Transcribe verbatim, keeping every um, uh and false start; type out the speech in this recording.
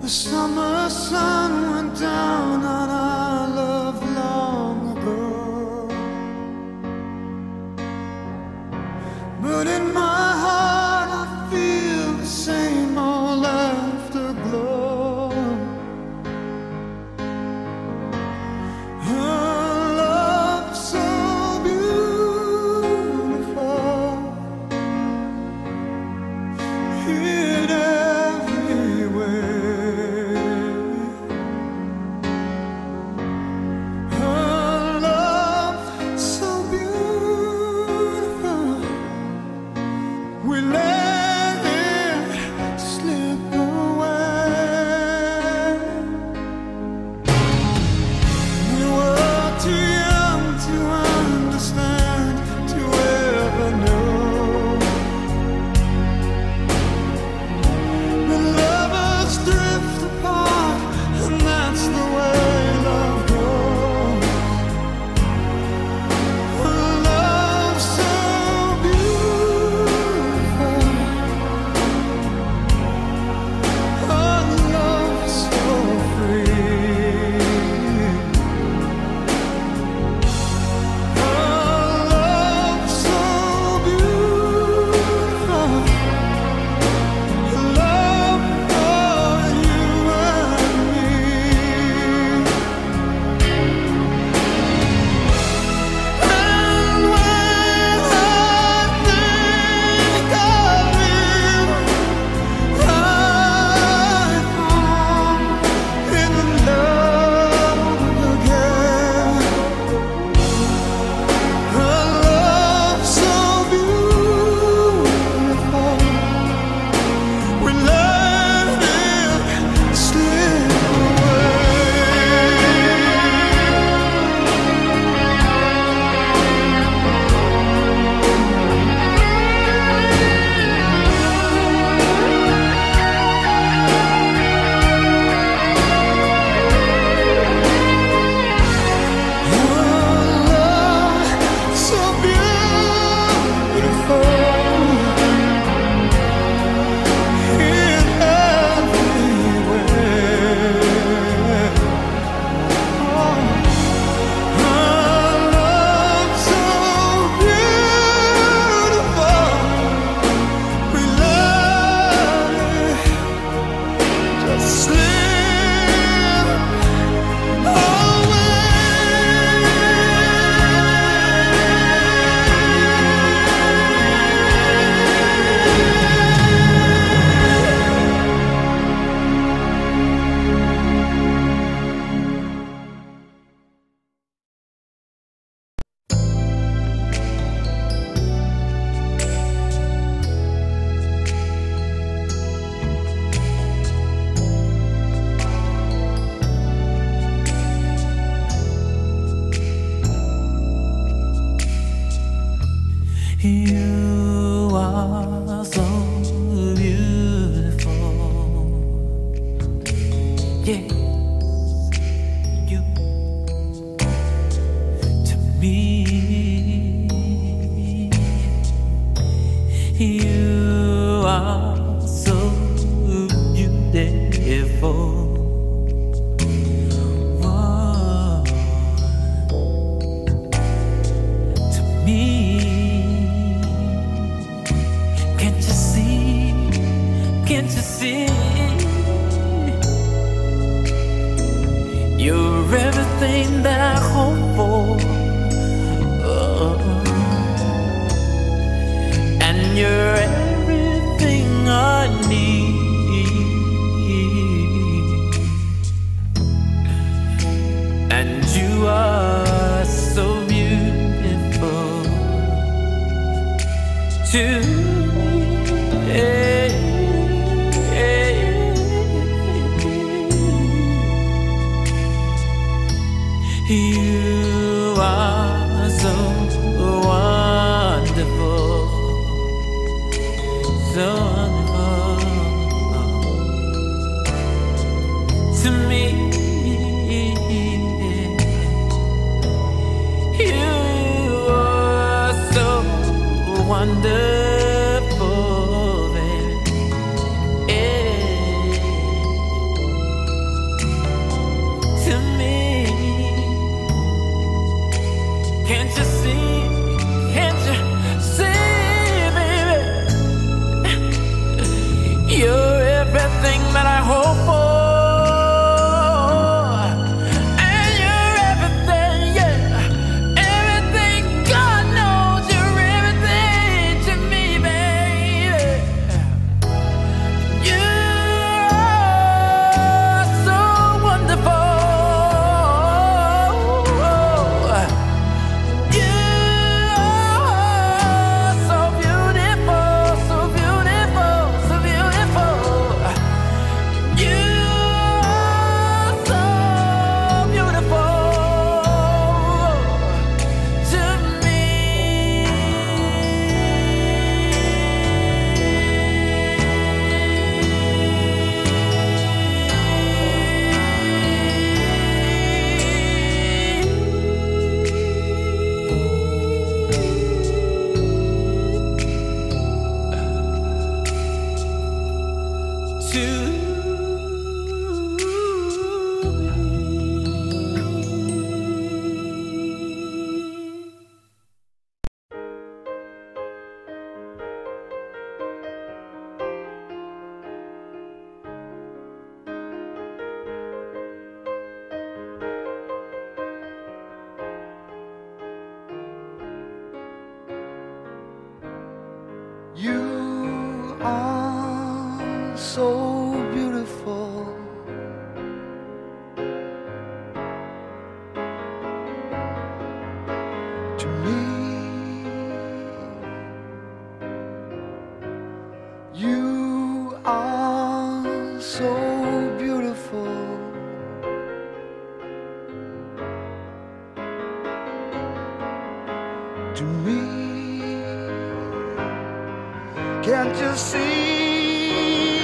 The summer sun went down on our love long ago, but in my heart I feel the same old afterglow. Her love so beautiful, hid everywhere. Her love so beautiful, we let it slip away. We were too young to understand, to ever know that lovers drift apart, and that's the way love goes. Her love so beautiful, her love so free, her love so beautiful, love for you and me. And when I think of you, I fall in love again. Her love so beautiful, we let it slip so beautiful, hid everywhere. Oh, her love so beautiful, we let it just slip away. You are so beautiful, yeah, you to me. You are so beautiful. Whoa, to me. Can't you see? Can't you see? You're everything that I hope for, oh, and you're everything I need, and you are so beautiful to me. Hey, hey, you are so wonderful, so wonderful to me. You are so wonderful, baby. Yeah. Can't you see? Can't you see, baby? You're everything that I hope for. You are so beautiful. To me, you are so beautiful. To me, can't you see?